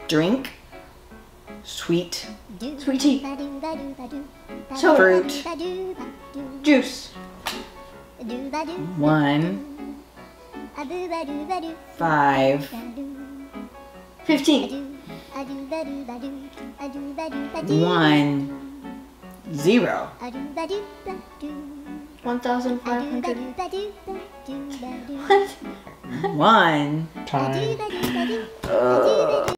Drink. Sweet. Sweetie. So fruit. Juice. 1, 5, 15. 1, 0. 1,500. What? 1. Time.